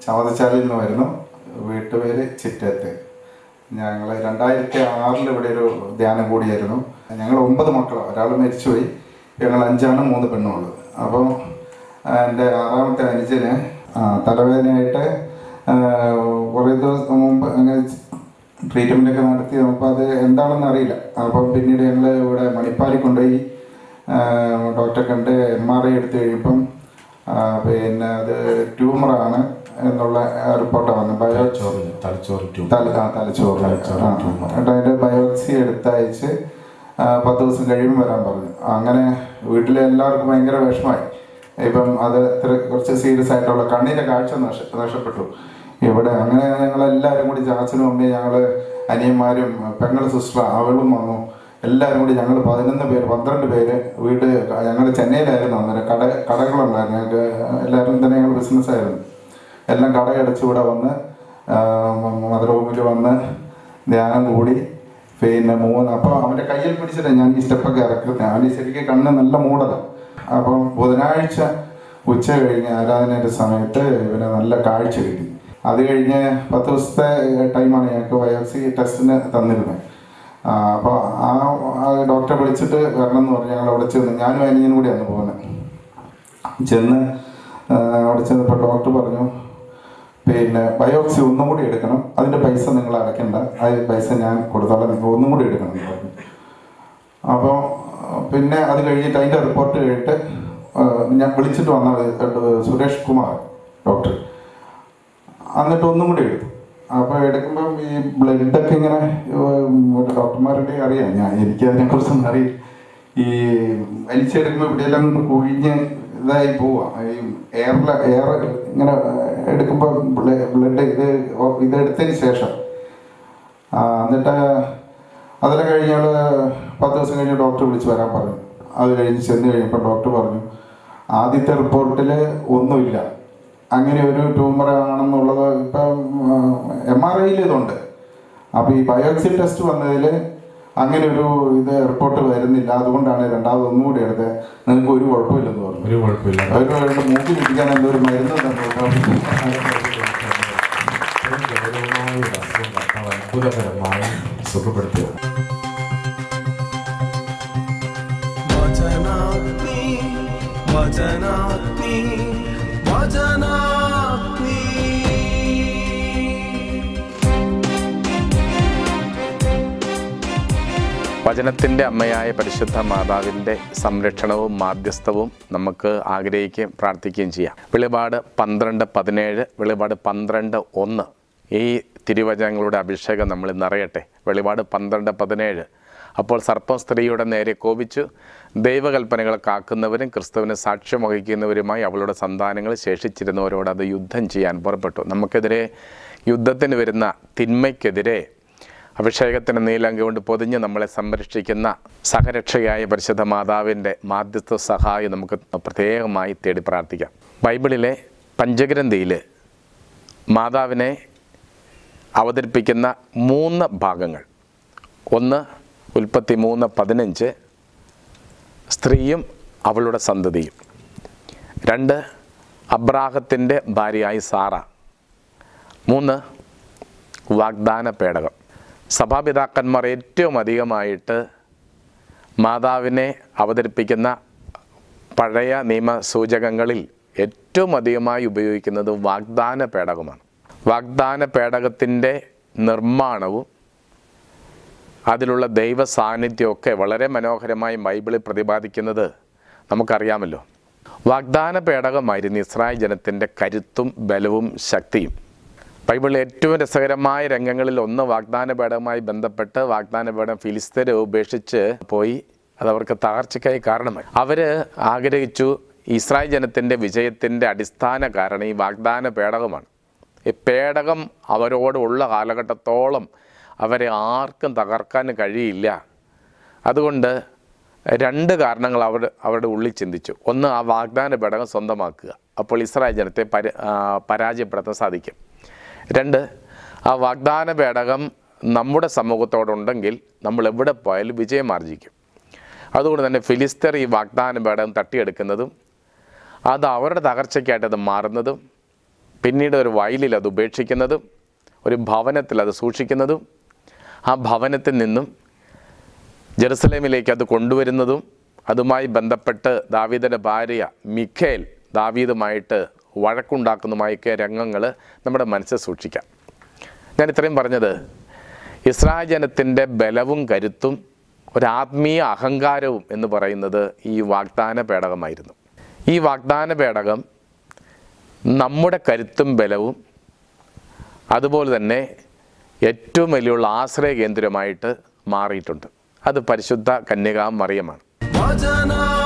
ചാവതച്ചാലിൽ നിന്ന് വരുന്നു. വീട്ടുപേര് ചിറ്റത്ത്. ഞങ്ങൾ 2006 ഇവിടെ ഒരു ധ്യാനം കൂടിയായിരുന്നു. ഞങ്ങൾ 9 മക്കളാണ്. ഒരാൾ മരിച്ചുപോയി. ഞങ്ങൾ 5 ആണും 3 പെണ്ണുള്ളത്. അപ്പോൾ എൻ്റെ 6ാമത്തെ അനുജന് തലവേദനയായിട്ട് കുറേ ദിവസം മുമ്പ് അങ്ങനെ ട്രീറ്റ്മെൻറ്റൊക്കെ നടത്തി. അപ്പോൾ അത് എന്താണെന്ന് അറിയില്ല. അപ്പം പിന്നീട് ഞങ്ങൾ ഇവിടെ മണിപ്പാലിൽ കൊണ്ടുപോയി ഡോക്ടറെ കണ്ട് MRI എടുത്തു കഴിയുമ്പം പിന്നെ അത് ട്യൂമറാണ് എന്നുള്ള റിപ്പോർട്ടാണ് വന്നത്. തലച്ചോറ് അതിൻ്റെ ബയോപ്സി എടുത്തയച്ച് 10 ദിവസം കഴിയുമ്പോൾ വരാൻ പറഞ്ഞു. അങ്ങനെ വീട്ടിലെ എല്ലാവർക്കും ഭയങ്കര വിഷമമായി. ഇപ്പം അത് കുറച്ച് സീരിയസ് ആയിട്ടുള്ള കണ്ണിൻ്റെ കാഴ്ച നഷ്ടപ്പെട്ടു ഇവിടെ. അങ്ങനെ ഞങ്ങളെല്ലാവരും കൂടി ചാച്ചനും അമ്മയും ഞങ്ങൾ അനിയന്മാരും പെങ്ങൾ സിസ്റ്റർ അവളും വന്നു. എല്ലാവരും കൂടി ഞങ്ങൾ 11 പേര് 12 പേര് വീട് ഞങ്ങൾ ചെന്നൈയിലായിരുന്നു. അന്നേരം കടകളുണ്ടായിരുന്നു ഞങ്ങൾക്ക്. എല്ലാവരും തന്നെ ഞങ്ങൾ ബിസിനസ്സായിരുന്നു. എല്ലാം കടയടച്ച് ഇവിടെ വന്ന് മദർ ഹോമിൽ വന്ന് ധ്യാനം കൂടി. പിന്നെ 3 അപ്പോൾ അവൻ്റെ കയ്യിൽ പിടിച്ചിട്ട് ഞാൻ ഈ സ്റ്റെപ്പൊക്കെ ഇറക്കുന്നത്. അവൻ്റെ ശരിക്കും കണ്ണ് നല്ല മൂടലാണ്. അപ്പം ബുധനാഴ്ച ഉച്ച കഴിഞ്ഞ് ആരാധനയുടെ സമയത്ത് ഇവന് നല്ല കാഴ്ച കിട്ടി. അത് കഴിഞ്ഞ് 10 ദിവസത്തെ ടൈമാണ് ഞങ്ങൾക്ക് ബയോപ്സി ടെസ്റ്റിന് തന്നിരുന്നത്. അപ്പോൾ ആ ഡോക്ടറെ വിളിച്ചിട്ട് വരണം എന്ന് പറഞ്ഞ് ഞങ്ങൾ അവിടെ ചെന്ന്, ഞാനും അനിയനും കൂടിയാണ് പോകുന്നത്. അവിടെ ചെന്നപ്പോൾ ഡോക്ടർ പറഞ്ഞു, പിന്നെ ബയോപ്സി ഒന്നും കൂടി എടുക്കണം, അതിൻ്റെ പൈസ നിങ്ങൾ അടയ്ക്കണ്ട, അത് പൈസ ഞാൻ കൊടുത്തോളാം, നിങ്ങൾ ഒന്നും കൂടി എടുക്കണം എന്ന് പറഞ്ഞു. അപ്പോൾ പിന്നെ അത് കഴിഞ്ഞിട്ട് അതിൻ്റെ റിപ്പോർട്ട് കഴിഞ്ഞിട്ട് ഞാൻ വിളിച്ചിട്ട് വന്നാൽ സുരേഷ് കുമാർ ഡോക്ടർ എന്നിട്ട് ഒന്നും കൂടി എടുത്തു. അപ്പോൾ എടുക്കുമ്പം ഈ ബ്ലഡൊക്കെ ഇങ്ങനെ ഡോക്ടർമാരുടെ അറിയാം, എനിക്കതിനെക്കുറിച്ചൊന്നും അറിയില്ല. ഈ വലിച്ചെടുക്കുമ്പോൾ ഇവിടെയെല്ലാം കുഴിഞ്ഞ് ഇതായി പോവുക. ഈ എയർ ഇങ്ങനെ എടുക്കുമ്പോൾ ബ്ലഡ് ഇതെടുത്തതിന് ശേഷം എന്നിട്ട് അതെല്ലാം കഴിഞ്ഞാൽ 10 ദിവസം കഴിഞ്ഞ് ഡോക്ടർ വിളിച്ച് വരാൻ പറഞ്ഞു. അത് കഴിഞ്ഞ് ചെന്ന് കഴിയുമ്പോൾ ഡോക്ടർ പറഞ്ഞു, ആദ്യത്തെ റിപ്പോർട്ടിൽ ഒന്നുമില്ല, അങ്ങനെ ഒരു ട്യൂമർ ആണെന്നുള്ളത് ഇപ്പം MRIയിൽ ഇതുണ്ട്. അപ്പോൾ ഈ ബയോപ്സി ടെസ്റ്റ് വന്നതിൽ അങ്ങനെ ഒരു റിപ്പോർട്ട് വരുന്നില്ല, അതുകൊണ്ടാണ് രണ്ടാമത് ഒന്നും കൂടി എടുത്തത്, നിങ്ങൾക്ക് ഒരു കുഴപ്പമില്ലെന്ന് പറഞ്ഞു. ഒരു കുഴപ്പമില്ല, അവരുടെ മൂക്കിൽ പിടിക്കാൻ എന്തോ ഒരു മരുന്ന് അത്ഭുതകരമായി സുഖപ്പെടുത്തുക. വചനത്തിൻ്റെ അമ്മയായ പരിശുദ്ധ മാതാവിൻ്റെ സംരക്ഷണവും മാധ്യസ്ഥവും നമുക്ക് ആഗ്രഹിക്കുകയും പ്രാർത്ഥിക്കുകയും ചെയ്യാം. വെളിപാട് 12:17, വെളിപാട് 12:1 ഈ തിരുവചനങ്ങളുടെ അഭിഷേകം നമ്മൾ നിറയട്ടെ. വെളിപാട് 12:17, അപ്പോൾ സർപ്പം സ്ത്രീയുടെ നേരെ കോപിച്ചു, ദൈവകൽപ്പനകൾ കാക്കുന്നവരും ക്രിസ്തുവിന് സാക്ഷ്യം വഹിക്കുന്നവരുമായി അവളുടെ സന്താനങ്ങൾ ശേഷിച്ചിരുന്നവരോട് അത് യുദ്ധം ചെയ്യാൻ പുറപ്പെട്ടു. നമുക്കെതിരെ യുദ്ധത്തിന് വരുന്ന തിന്മയ്ക്കെതിരെ അഭിഷേകത്തിൻ്റെ നീലങ്കി കൊണ്ട് പൊതിഞ്ഞ് നമ്മളെ സംരക്ഷിക്കുന്ന സഹരക്ഷയായ പരിശുദ്ധ മാതാവിൻ്റെ മാധ്യസ്ഥ സഹായം നമുക്ക് പ്രത്യേകമായി തേടി പ്രാർത്ഥിക്കാം. ബൈബിളിലെ പഞ്ചഗ്രന്ഥിയിൽ മാതാവിനെ അവതരിപ്പിക്കുന്ന 3 ഭാഗങ്ങൾ. 1 ഉൽപ്പത്തി 3:15, സ്ത്രീയും അവളുടെ സന്തതിയും. 2 അബ്രാഹത്തിൻ്റെ ഭാര്യയായ സാറ. 3 വാഗ്ദാന പേടകം. സഭാപിതാക്കന്മാർ ഏറ്റവും അധികമായിട്ട് മാതാവിനെ അവതരിപ്പിക്കുന്ന പഴയ നിയമ സൂചകങ്ങളിൽ ഏറ്റവും അധികമായി ഉപയോഗിക്കുന്നത് വാഗ്ദാന പേടകമാണ്. വാഗ്ദാന പേടകത്തിൻ്റെ നിർമ്മാണവും അതിലുള്ള ദൈവ സാന്നിധ്യമൊക്കെ വളരെ മനോഹരമായി ബൈബിളിൽ പ്രതിപാദിക്കുന്നത് നമുക്കറിയാമല്ലോ. വാഗ്ദാന പേടകമായിരുന്നു ഇസ്രായേൽ ജനത്തിൻ്റെ കരുത്തും ബലവും ശക്തിയും. ബൈബിളിൽ ഏറ്റവും രസകരമായ രംഗങ്ങളിൽ ഒന്ന് വാഗ്ദാന പേടകവുമായി ബന്ധപ്പെട്ട് വാഗ്ദാന പേടകം ഫിലിസ്ത്യരെ ഉപേക്ഷിച്ച് പോയി. അതവർക്ക് തകർച്ചയ്ക്കായി കാരണമായി. അവർ ആഗ്രഹിച്ചു, ഇസ്രായേൽ ജനത്തിൻ്റെ വിജയത്തിൻ്റെ അടിസ്ഥാന കാരണം ഈ വാഗ്ദാന പേടകമാണ്. ഈ പേടകം അവരോടുള്ള കാലഘട്ടത്തോളം അവരെ ആർക്കും തകർക്കാൻ കഴിയില്ല. അതുകൊണ്ട് 2 കാരണങ്ങൾ അവരുടെ ഉള്ളിൽ ചിന്തിച്ചു. 1, ആ വാഗ്ദാന പേടകം സ്വന്തമാക്കുക, അപ്പോൾ ഇസ്രായേൽ ജനത്തെ പരാജയപ്പെടുത്താൻ സാധിക്കും. 2, ആ വാഗ്ദാന പേടകം നമ്മുടെ സമൂഹത്തോടുണ്ടെങ്കിൽ നമ്മൾ എവിടെ പോയാലും വിജയമാർജിക്കും. അതുകൊണ്ട് തന്നെ ഫിലിസ്തീർ ഈ വാഗ്ദാന പേടകം തട്ടിയെടുക്കുന്നതും അത് അവരുടെ തകർച്ചയ്ക്കായിട്ടത് മാറുന്നതും പിന്നീട് ഒരു വയലിൽ അത് ഉപേക്ഷിക്കുന്നതും ഒരു ഭവനത്തിൽ അത് സൂക്ഷിക്കുന്നതും ആ ഭവനത്തിൽ നിന്നും ജെറുസലേമിലേക്ക് അത് കൊണ്ടുവരുന്നതും അതുമായി ബന്ധപ്പെട്ട് ദാവീദിൻ്റെ ഭാര്യ മിഖേൽ ദാവീദുമായിട്ട് വഴക്കുണ്ടാക്കുന്നതുമായൊക്കെ രംഗങ്ങൾ നമ്മുടെ മനസ്സിൽ സൂക്ഷിക്കാം. ഞാൻ ഇത്രയും പറഞ്ഞത് ഇസ്രായേൽ ജനത്തിൻ്റെ ബലവും കരുത്തും ഒരാത്മീയ അഹങ്കാരവും എന്ന് പറയുന്നത് ഈ വാഗ്ദാന പേടകമായിരുന്നു. ഈ വാഗ്ദാന പേടകം നമ്മുടെ കരുത്തും ബലവും അതുപോലെ തന്നെ ഏറ്റവും വലിയുള്ള ആശ്രയ കേന്ദ്രമായിട്ട് മാറിയിട്ടുണ്ട്. അത് പരിശുദ്ധ കന്യകാ മറിയമാണ്.